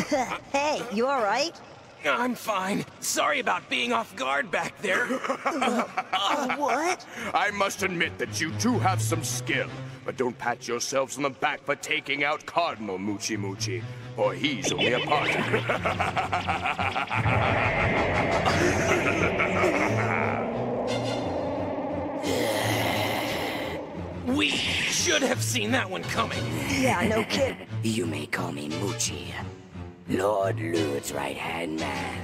Hey, you alright? I'm fine. Sorry about being off guard back there. What? I must admit that you two have some skill, but don't pat yourselves on the back for taking out Cardinal Mutchy, or he's only a part of it. We should have seen that one coming. Yeah, no kidding. You may call me Mutchy, Lord Lude's right-hand man.